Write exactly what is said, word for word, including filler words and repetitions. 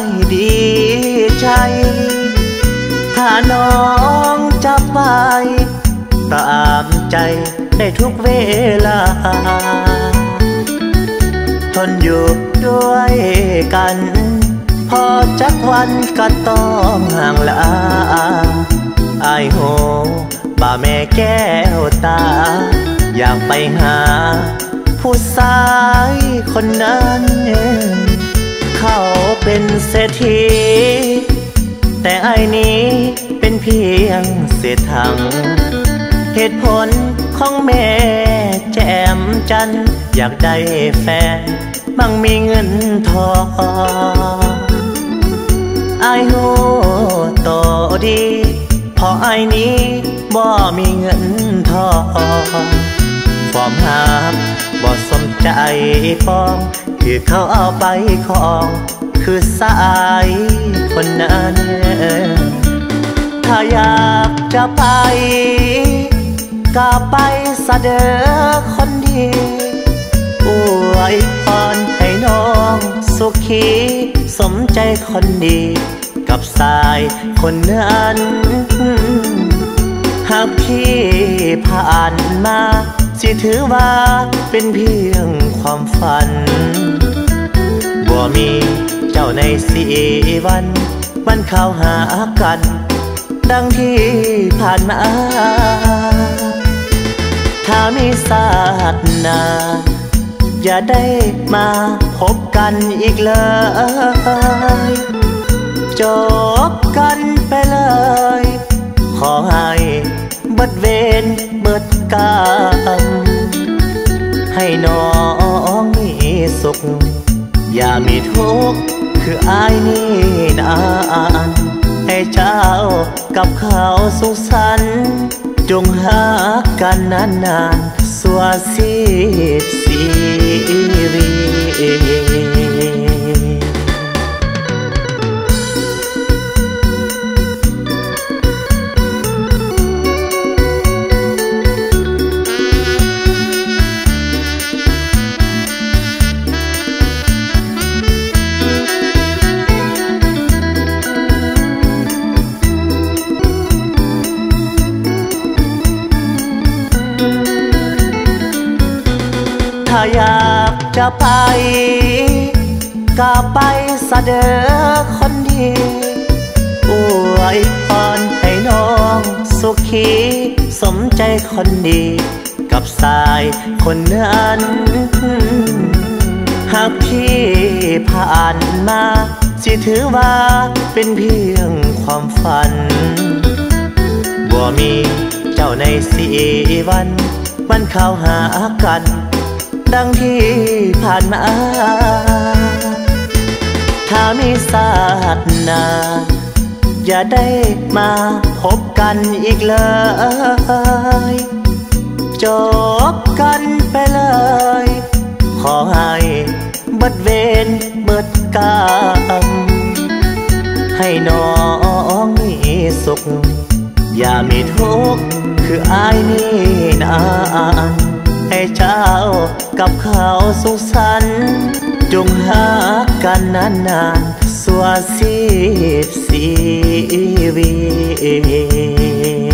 ดีใจถ้าน้องจะไปตามใจได้ทุกเวลาทนอยู่ด้วยกันพอจักวันก็ต้องห่างลาอายโหบ่าแม่แก้วตาอยากไปหาผู้ชายคนนั้นเขาเป็นเศรษฐีแต่ไอ้นี้เป็นเพียงเศษถังเหตุผลของแม่แจ่มจันอยากได้แฟนมั่งมีเงินทองไอ้หูโตดีพอไอ้นี้บ่มีเงินทองความหักบ่สมใจปองคือเขาเอาไปของคือสายคนนั้นถ้าอยากจะไปก็ไปซะเด้อคนดีอวยพรให้น้องสุขีสมใจคนดีกับสายคนนั้นหากที่ผ่านมาสิถือว่าเป็นเพียงความฝันบ่มีเจ้าในสี่วันวันเข้าหากันดังที่ผ่านมาถ้ามีศาสตร์หน้าอย่าได้มาพบกันอีกเลยจบกันไปเลยขอให้เบิดเวรเบิดกรรมให้น้องมีสุขอย่ามีทุกข์คืออายนี่นานให้เจ้ากับเขาสุขสันต์จงหากันนานๆสัวสิบสีวีถ้าอยากจะไปก็ไปซะเด้อคนดีอวยพรให้น้องสุขีสมใจคนดีกับสายคนนั้นหากที่ผ่านมาสิถือว่าเป็นเพียงความฝันบ่มีเจ้าในสี่วันวันเข้าหากันดังที่ผ่านมาถ้ามีศาสตร์หน้าอย่าได้มาพบกันอีกเลยจบกันไปเลยขอให้เบิดเวรเบิดกรรมให้น้องมีสุขอย่ามีทุกข์คืออายนี่นานให้เจ้ากับเขาสุขสันต์จงหากันนานๆสัวสิบสีวี